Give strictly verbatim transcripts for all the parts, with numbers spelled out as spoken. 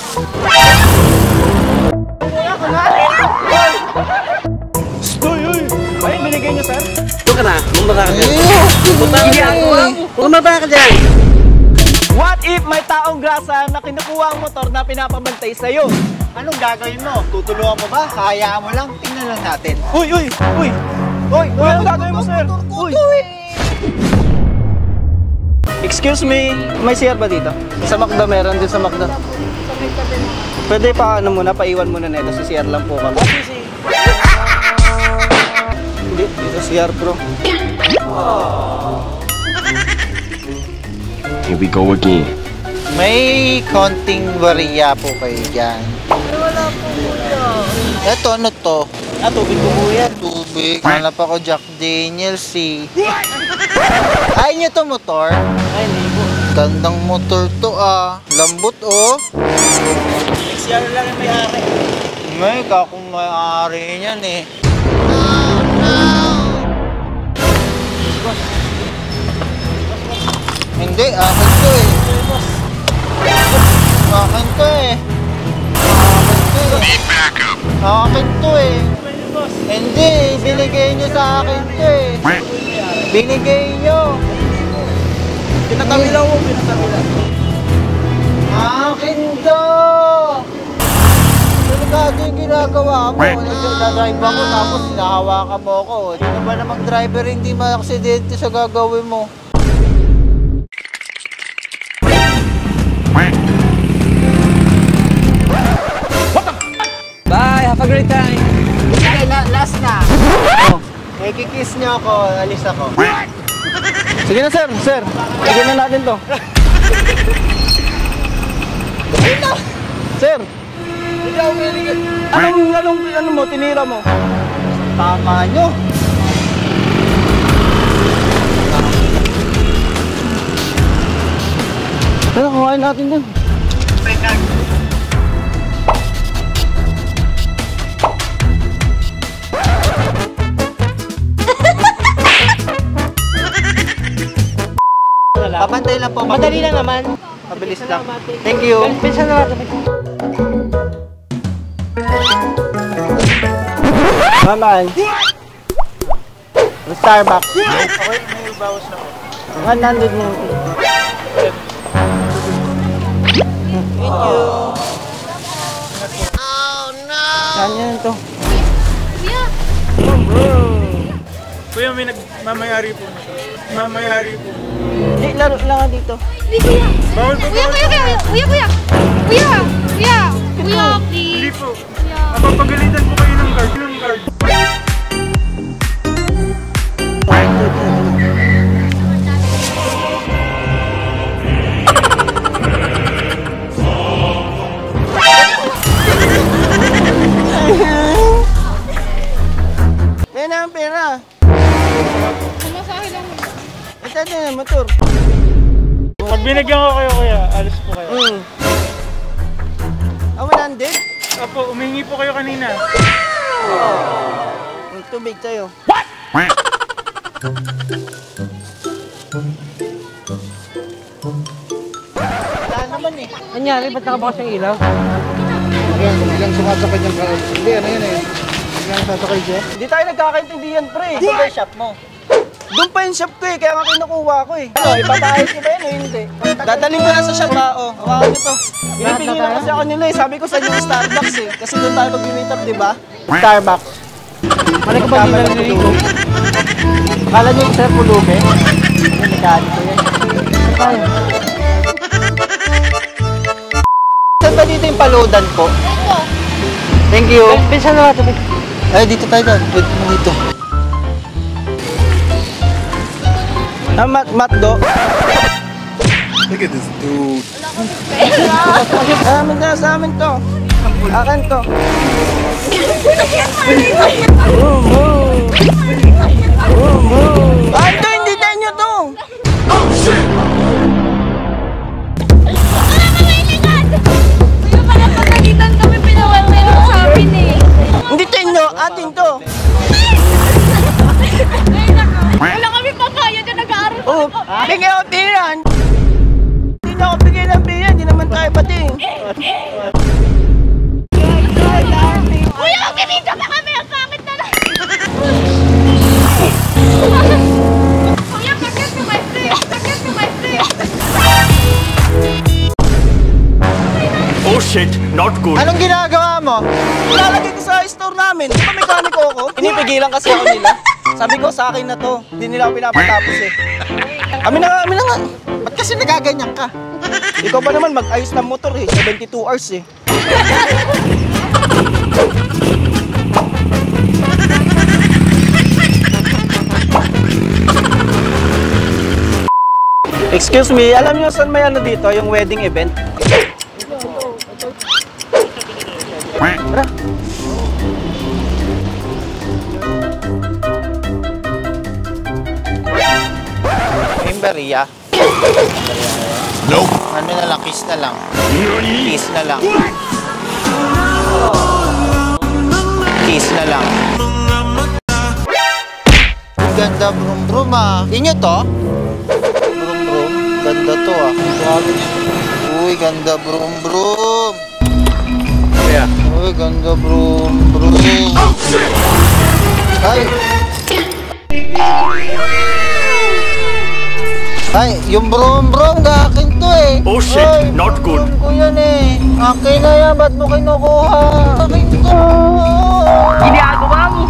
Uy, uy! Ay, binigay niyo, sir? Ito ka na, bumaba ka dyan. Bumaba ka dyan. What if may taong grasa na kinukuha ang motor na pinapabantay sa'yo? Anong gagawin mo? Tutulungan mo ba? Hayaan mo lang? Tingnan lang natin. Uy, uy, uy! Uy, uy, ang gagawin mo, sir? Uy! Excuse me, may C R ba dito? Sa Macdo, meron din sa Macdo. Pwede pa ano muna, paiwan muna nito, si C R lang po kami. Hindi, dito C R bro. Here we go again. May konting bariya po kayo dyan. Wala po kuya. Ito, ano to? Ah, tubig po po yan. Tubig. Hanap ako Jack Daniels eh. Ay nyo to motor? Ay, hindi po. Gandang motor to ah. Lambot oh. C R lang yung may-ari. May kakong may-ari niyan eh. Hindi, akin to eh. Akin to eh. Akin to eh. Akin to eh. Hindi, binigay nyo sa akin to eh. Binigay nyo. Pinatabilaw mo, pinatabilaw. Akin to. Delikado yung ginagawa mo. Nagdadrive ako tapos hinahawakan mo ako. Sino ba namang driver hindi ma-aksidente sa gagawin mo? Bye, have a great time. Okay, la last na. Oh, may kikiss niyo ako, alis ako. Sige na, sir, sir. Sige na natin to. Sir! Hindi ako piligid. Anong, anong, ano mo, tinira mo? Tama nyo. Ano, kuhain natin dun. Papantay lang po. Madali lang naman. Mabilis lang. Thank you. Pinsan na natin. Maman. Starbucks. Okay, may bawas na po. one hundred ninety. Thank you. Oh no! Saan yan ito? Kuya, may nagmamayari po na. Mamayari po. Hindi, laro lang dito. Hindi, kuya. Bawal po, Kuya, bawal kuya, kuya, kuya, kuya. Kuya, kuya, kuya, Hindi please. po. Napapagalitan po kayo ng guard. Yung guard. Yan na ang pera. Sumasahe lang. Ito din ang motor. Pag binigyan ko kayo, kuya, alis po kayo. Hmm. Ah, one hundred? Apo, umingi po kayo kanina. May tubig tayo. Wala naman eh. Anyari, ba't nakabakas yung ilaw? Biglang sumasakay niyang karoon. Hindi, ano yan eh. Biglang sasakay siya. Hindi tayo nagkakaintindihan, pre. Ito ba yung shop mo? Doon pa yung shop ko eh, kaya nga kinukuha ko eh. Ano, ipapayos ko ba yun o hindi? Dadaling ko na sa shop ha, oh. Hawakan nyo to. Pinipigil na kasi ako nila eh. Sabi ko sa inyo Starbucks eh. Kasi doon tayo mag-meet up, di ba? Starbucks. Mali ka ba nila niligo? Akala nyo yung sir pulubi? Ano, mekaniko yan. Saan? Saan ba dito yung paludan ko? Thank you. Pinsan na natin. Ay, dito tayo doon. Pwede mo dito. Ah, mat matdo. Look at this dude. Sa amin na, sa amin to. Akin to. Boom, boom. Boom, boom. Ah, ito, hindi tayo nyo to. Kuya, pala pagkagitan kami, pinawantay mo sa amin eh. Hindi tayo nyo, atin to. Ay, nako. Wala kami papaya dyan, nag-aaral Oh, bigyan ko tiran. Hindi na ako bigyan ng biyan, hindi naman tayo pati. Oh shit, not good. Anong ginagawa mo? Lalagay ko sa store namin. Di ba mekaniko ako? Pinipigilan kasi ako nila. Sabi ko sa akin na to. Hindi nila ako pinapatapos eh. Amin na nga, amin na nga. Ba't kasi nagaganyan ka? Ikaw ba naman mag-ayos ng motor eh. seventy-two hours eh. Excuse me, alam niyo saan may ano dito, yung wedding event? Tara. Yung bariya. Nope. Ano na lang, kiss na lang. Kiss na lang. Kiss na lang. Ang ganda brum brum ah. Inyo to? Brum brum. Ganda to ah. Uy, ganda brum brum. Yeah. Uy, ganda brum brum. Ay! Ay, yung brum brum akin to eh. Oh shit, Ay, not good. brum ko yan eh. Akin na yan, ba't mo kinukuha? Akin to. Ginagawa mo.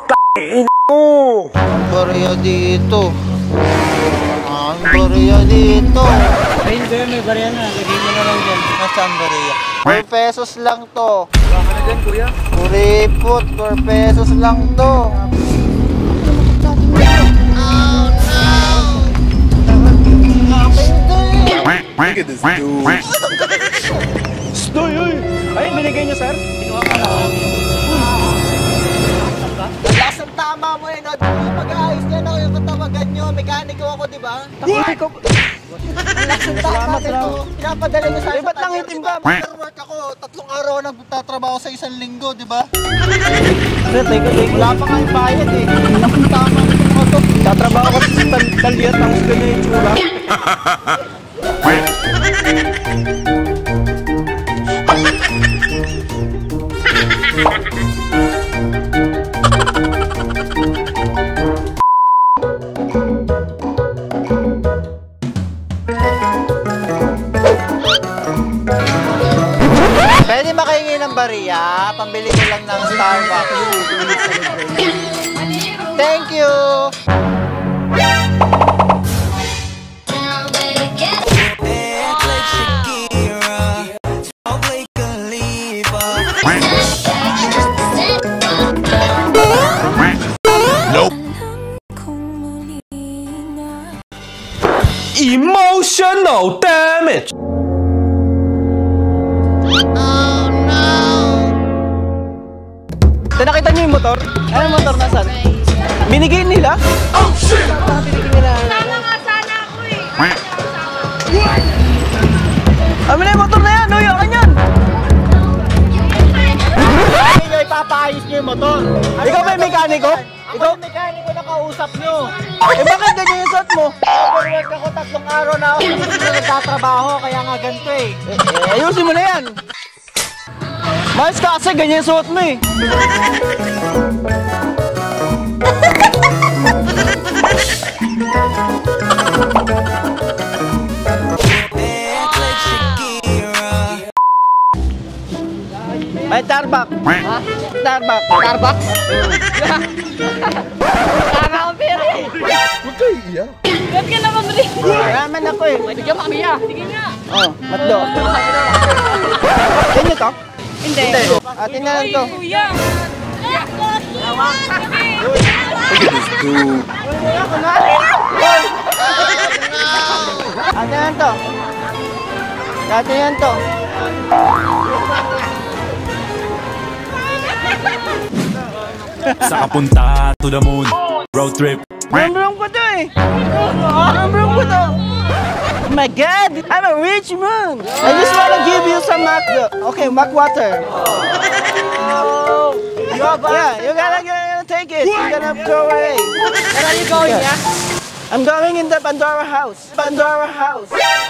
Ang bariya dito. Ang bariya dito. Ayun ba yun, may barya na. Lagay mo na lang dyan. Nasaan bariya? four pesos lang to. Baka na dyan, kuya. Kuripot, four pesos lang to. Look at this dude. Stoy, oy! Ay, binigay niyo, sir? Lakas ang tama mo eh, no? Mag-aayos yan ako yung katawagan nyo. Mekaniko ako, di ba? Takuloy ko. Lakas ang tama nito. Pinapadala nyo sa Eh, ba't lang itim ka? Work ako. Tatlong araw na nagtatrabaho sa isang linggo, di ba? Sir, teka, teka. Wala pa nga yung bayad eh. Lakas ang tama nito mo to. Tatrabaho ko sa tal- talyat ng gusto na yung tsura. Pwede makahingi ng bariya. Pambili ko lang ng Starbucks. Thank you! Nope. Emotional damage. Ito, nakita niyo yung motor? Ano yung motor nasan? Binigay nila? Sana nga sana ako eh. Amin na yung motor na yan! Uy, akin yan! Hindi nyo ipapaayos nyo yung motor. Ikaw ba yung mekaniko? Ako yung mekaniko na kausap nyo. Eh, bakit ganyan yung suot mo? Overwork ako tatlong araw na ako hindi na nagtatrabaho, kaya nga ganito eh. Eh, eh, ayusin mo na yan! Mas kasi ganyan yung suot mo eh! May Starbucks! Ha? Starbucks! Starbucks? Tama akong pera eh. Ba't ka naman rin? Ramen ako eh! Bigyan mo kami ah. Sige nga. Oh, matlo. Yan nyo to? Hindi. Hindi. Atin na lang to. Kuya. Look at this dude. Atin yan to. Atin yan to. Sa kapunta to the moon. Road trip. Brum-brum ko to eh. Brum-brum ko to. Oh my God, I'm a rich man. I just wanna give you some Mac. Okay, Mac water. You have yeah, you gotta, gotta take it. You're gonna throw away. Where are you going ah? I'm going in the Pandora house. Pandora house.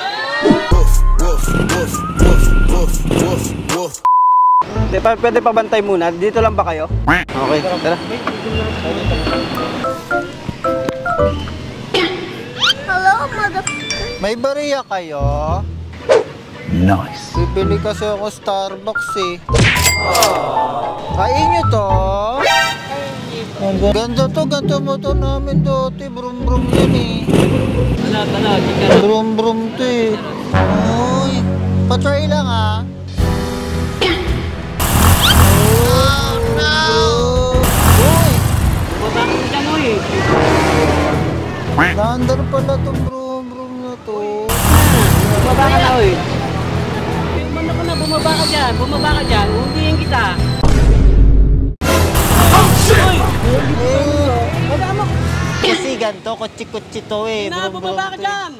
Di pa, pwede pa bantay muna. Dito lang ba kayo? Okay, tara. May bariya kayo? Nice. bibili kasi ako Starbucks eh. Kain nyo to? Ganda to, ganda motor namin dati. Brum brum yan eh. Wala, wala. Di ka na. Brum brum to eh. Uy, patry lang ah. Oh no! Uy! Baba ka dyan, uy. Lander pala tong brum brum na to. Bumaba ka na, uy. Umano ka na, bumaba ka dyan. Bumaba ka dyan. Hundihin kita. Kasi ganito, kutsi-kutsi to eh. Na, Brum, brum bumaba ka to eh. dyan.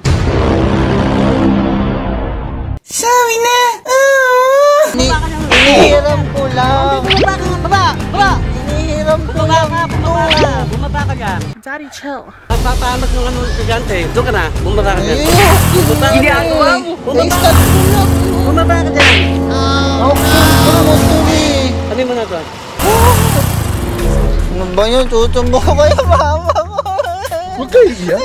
Sabi na! Ini inihiram ko lang. Bumaba ka nga, baba. Baba. Inihiram ko Bumaba lang ka, to. bumaba ka. Bumaba ka dyan. Daddy, chill. Papahamak ng ano estudyante. Doon ka na. Bumaba ka dyan. Eh, Bumaba ka dyan. Bumaba ka dyan. Bumaba ka dyan. Okay, ano mo to eh. Ano mo na to? Ano ba yun? Tutumbo ko kayo, mama mo. Huwag kayo iyak.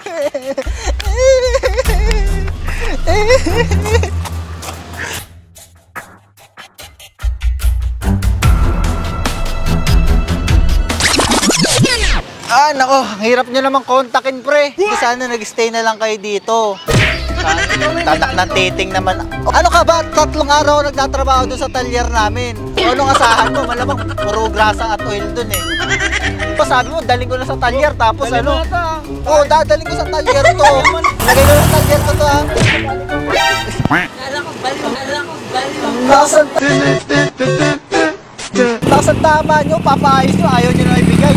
Ah, nako, ang hirap nyo naman kontakin, pre. Di sana nag-stay na lang kayo dito. Tatak ng titing naman. Ano ka ba? Tatlong araw ako nagtatrabaho doon sa talyer namin. O anong asahan mo? Malamang puro grasa at oil doon eh. Pa sabi mo, daling ko na sa talyer. Tapos ano? Oo, dadaling ko sa talyer to. Lagay ko na sa talyer to to ha. Alam ko, baliw. Alam ko, baliw. Nasaan Nasaan tama nyo? Papaayos nyo. Ayaw nyo na ibigay.